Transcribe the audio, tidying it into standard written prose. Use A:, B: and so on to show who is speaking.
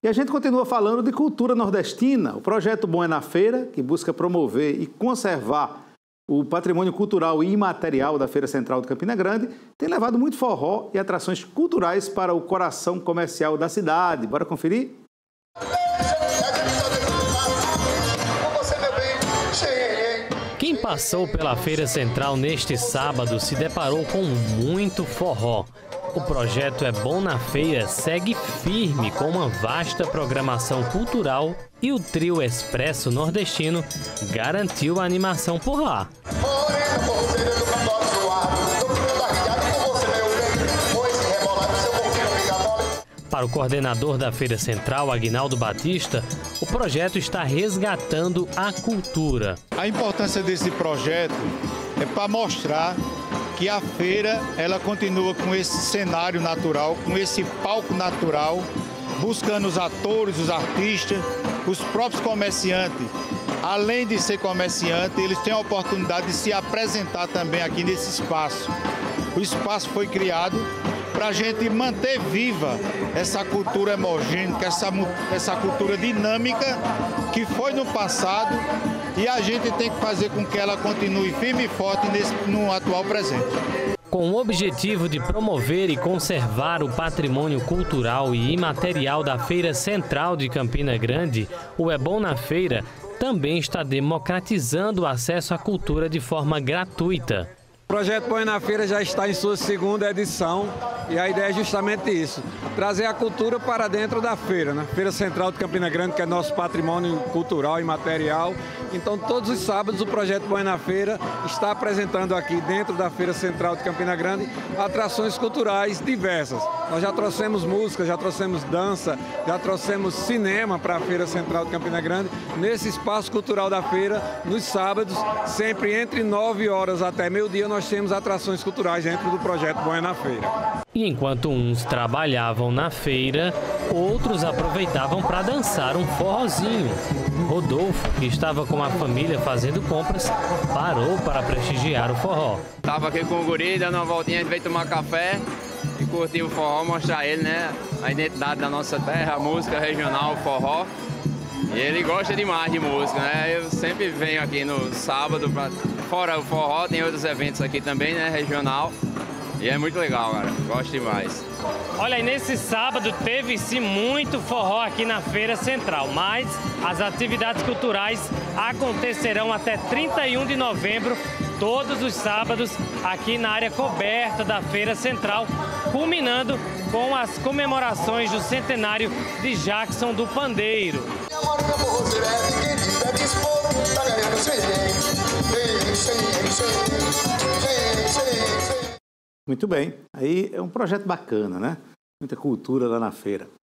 A: E a gente continua falando de cultura nordestina. O projeto Bom é na Feira, que busca promover e conservar o patrimônio cultural e imaterial da Feira Central de Campina Grande, tem levado muito forró e atrações culturais para o coração comercial da cidade. Bora conferir?
B: Quem passou pela Feira Central neste sábado se deparou com muito forró. O projeto É Bom na Feira segue firme com uma vasta programação cultural e o trio Expresso Nordestino garantiu a animação por lá. Para o coordenador da Feira Central, Aguinaldo Batista, o projeto está resgatando a cultura.
C: A importância desse projeto é para mostrar que a feira ela continua com esse cenário natural, com esse palco natural, buscando os atores, os artistas, os próprios comerciantes. Além de ser comerciante, eles têm a oportunidade de se apresentar também aqui nesse espaço. O espaço foi criado para a gente manter viva essa cultura hemogênica, essa cultura dinâmica que foi no passado e a gente tem que fazer com que ela continue firme e forte no atual presente.
B: Com o objetivo de promover e conservar o patrimônio cultural e imaterial da Feira Central de Campina Grande, o É Bom na Feira também está democratizando o acesso à cultura de forma gratuita.
D: O projeto Bom é na Feira já está em sua segunda edição e a ideia é justamente isso, trazer a cultura para dentro da feira, né? Feira Central de Campina Grande, que é nosso patrimônio cultural e material. Então, todos os sábados, o projeto Bom é na Feira está apresentando aqui dentro da Feira Central de Campina Grande atrações culturais diversas. Nós já trouxemos música, já trouxemos dança, já trouxemos cinema para a Feira Central de Campina Grande. Nesse espaço cultural da feira, nos sábados, sempre entre 9 horas até meio-dia, nós temos atrações culturais dentro do projeto Bom é na Feira.
B: E enquanto uns trabalhavam na feira, outros aproveitavam para dançar um forrozinho. Rodolfo, que estava com a família fazendo compras, parou para prestigiar o forró.
E: Estava aqui com o guri, dando uma voltinha, a gente veio tomar café e curtir o forró, mostrar a ele, né, a identidade da nossa terra, a música regional, o forró. E ele gosta demais de música, né? Eu sempre venho aqui no sábado, fora o forró, tem outros eventos aqui também, né, regional. E é muito legal, cara. Gosto demais.
B: Olha, e nesse sábado teve-se muito forró aqui na Feira Central, mas as atividades culturais acontecerão até 31 de novembro, todos os sábados, aqui na área coberta da Feira Central, culminando com as comemorações do centenário de Jackson do Pandeiro.
A: Muito bem. Aí é um projeto bacana, né? Muita cultura lá na feira.